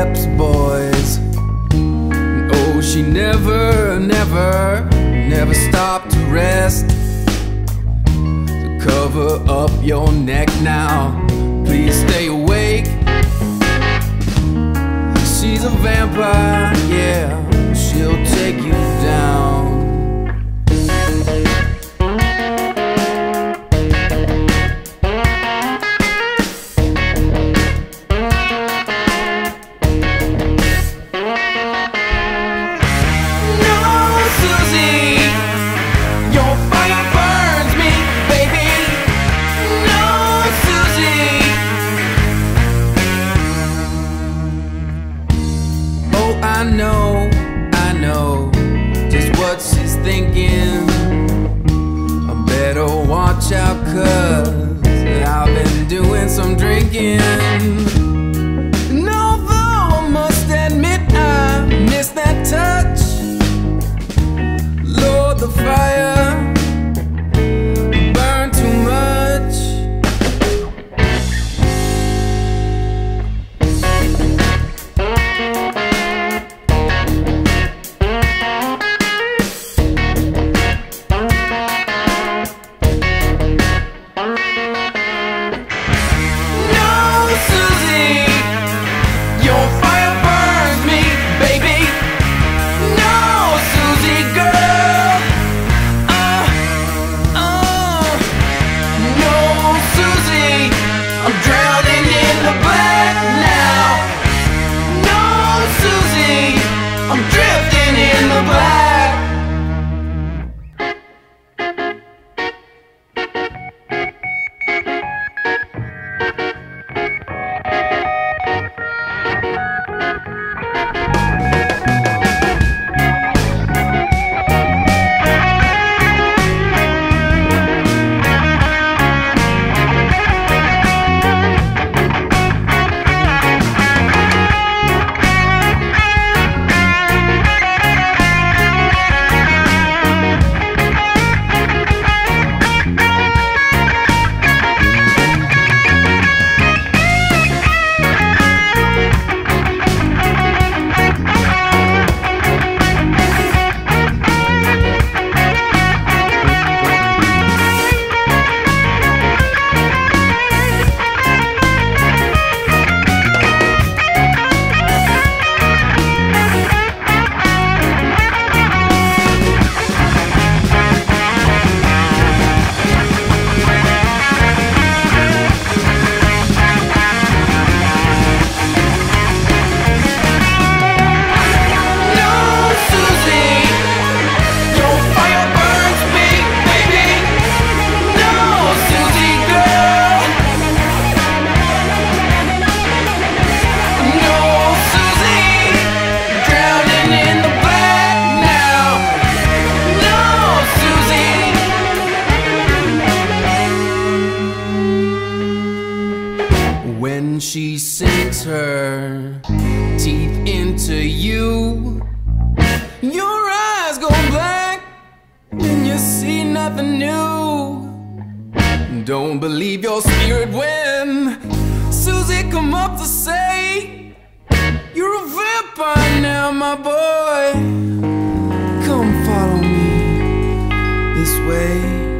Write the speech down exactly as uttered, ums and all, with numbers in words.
steps, boys. Oh, she never, never, never stopped to rest. So cover up your neck now, please stay awake. She's a vampire, yeah, she'll take you down. I know, I know just what she's thinking. I better watch out, 'cause I've been doing some drinking. And although I must admit I miss that touch, Lord, the fire burned too much. When she sinks her teeth into you, your eyes go black and you see nothing new. Don't believe your spirit when Susie come up to say, you're a vampire now, my boy. Come follow me this way.